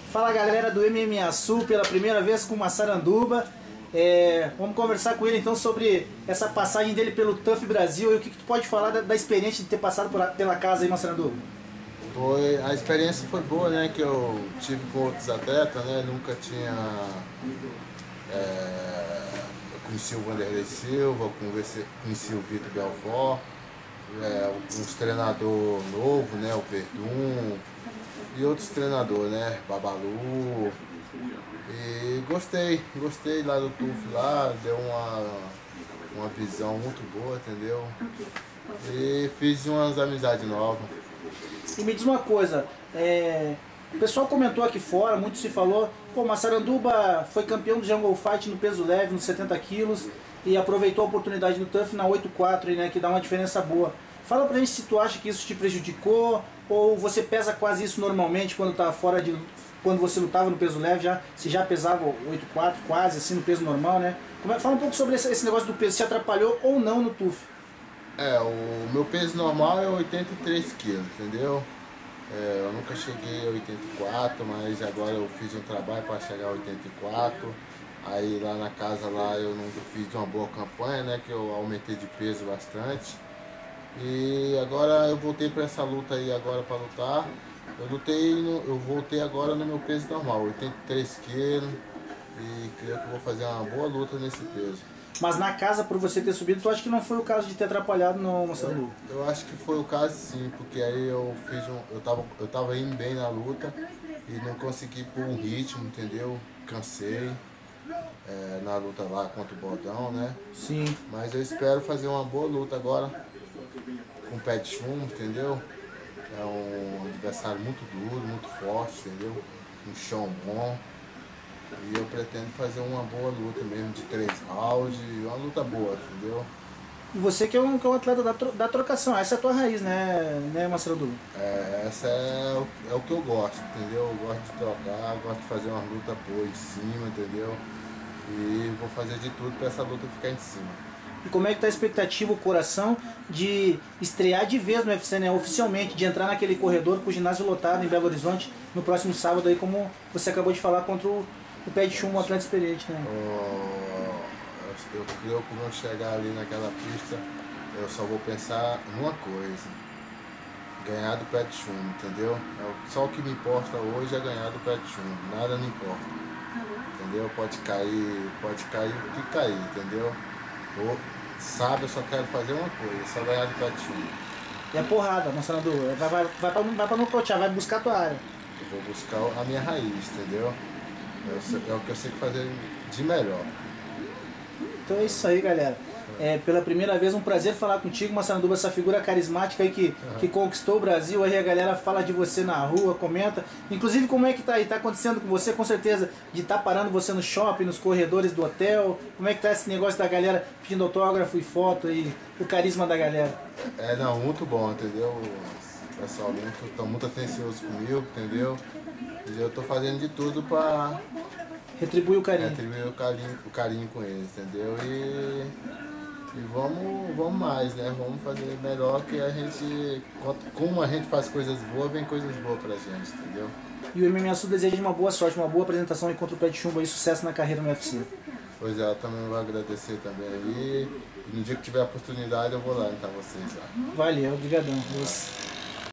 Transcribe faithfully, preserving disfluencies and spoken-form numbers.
Fala galera do M M A Sul, pela primeira vez com o Massaranduba. É, vamos conversar com ele então sobre essa passagem dele pelo Tough Brasil e o que, que tu pode falar da, da experiência de ter passado por, pela casa aí, Massaranduba. Foi, a experiência foi boa, né, que eu tive com outros atletas, né, nunca tinha, é, eu conheci o Wanderlei Silva, conheci, conheci o Vitor Belfort, é, uns treinador novo, né, o Verdun, e outros treinadores, né, Babalu, e gostei, gostei lá do Tough lá, deu uma, uma visão muito boa, entendeu, e fiz umas amizades novas. E me diz uma coisa, é, o pessoal comentou aqui fora, muito se falou, pô, Massaranduba foi campeão do Jungle Fight no peso leve, nos setenta quilos, e aproveitou a oportunidade no Tough na oito quatro, né, que dá uma diferença boa. Fala pra gente se tu acha que isso te prejudicou, ou você pesa quase isso normalmente quando tá fora de... quando você lutava no peso leve, já, se já pesava oito quatro, quase assim, no peso normal, né? Como é, fala um pouco sobre esse, esse negócio do peso, se atrapalhou ou não no Tough. É, o meu peso normal é oitenta e três quilos, entendeu? É, eu nunca cheguei a oitenta e quatro, mas agora eu fiz um trabalho para chegar a oitenta e quatro. Aí lá na casa lá eu não fiz uma boa campanha, né? Que eu aumentei de peso bastante. E agora eu voltei para essa luta aí agora para lutar. Eu lutei, no, eu voltei agora no meu peso normal, oitenta e três quilos. E creio que vou fazer uma boa luta nesse peso. Mas na casa, por você ter subido, tu acha que não foi o caso de ter atrapalhado no Massaranduba? Eu, eu acho que foi o caso sim, porque aí eu fiz um. Eu tava, eu tava indo bem na luta e não consegui pôr um ritmo, entendeu? Cansei é, na luta lá contra o Bordão, né? Sim. Mas eu espero fazer uma boa luta agora com o pé de chumbo, entendeu? É um adversário muito duro, muito forte, entendeu? Um chão bom. E eu pretendo fazer uma boa luta mesmo, de três rounds, uma luta boa, entendeu? E você que é um, que é um atleta da, tro, da trocação, essa é a tua raiz, né, né Massaranduba? É, essa é o, é o que eu gosto, entendeu? Eu gosto de trocar, eu gosto de fazer uma luta boa em cima, entendeu? E vou fazer de tudo para essa luta ficar em cima. E como é que tá a expectativa, o coração, de estrear de vez no U F C, né, oficialmente, de entrar naquele corredor com o ginásio lotado em Belo Horizonte no próximo sábado, aí como você acabou de falar, contra o o pé de chumbo, um atleta experiente, né? Oh, eu creio que quando eu chegar ali naquela pista, eu só vou pensar numa coisa: ganhar do pé de chumbo, entendeu? Só o que me importa hoje é ganhar do pé de chumbo, nada me importa, entendeu? Pode cair, pode cair o que cair, entendeu? Ou, sabe, eu só quero fazer uma coisa, só ganhar do pé de chumbo. E é porrada, Massaranduba, vai, vai, vai, pra, vai pra nocautear, vai buscar a tua área. Eu vou buscar a minha raiz, entendeu? É o que eu sei fazer de melhor. Então é isso aí, galera. É, pela primeira vez, um prazer falar contigo, Massaranduba, essa figura carismática aí que, uhum. que conquistou o Brasil. Aí a galera fala de você na rua, comenta. Inclusive, como é que tá aí? Tá acontecendo com você, com certeza, de estar tá parando você no shopping, nos corredores do hotel. Como é que tá esse negócio da galera pedindo autógrafo e foto aí, o carisma da galera? É, não, muito bom, entendeu? O pessoal muito, tá muito atencioso comigo, entendeu? E eu tô fazendo de tudo pra retribuir o carinho. Retribuir o carinho, o carinho com eles, entendeu? E, e vamos, vamos mais, né? Vamos fazer melhor, que a gente, como a gente faz coisas boas, vem coisas boas pra gente, entendeu? E o M M A Sul deseja uma boa sorte, uma boa apresentação aí contra o pé de chumbo e sucesso na carreira no U F C. Pois é, eu também vou agradecer também aí. E no dia que tiver a oportunidade eu vou lá entrar vocês lá. Valeu, obrigadão.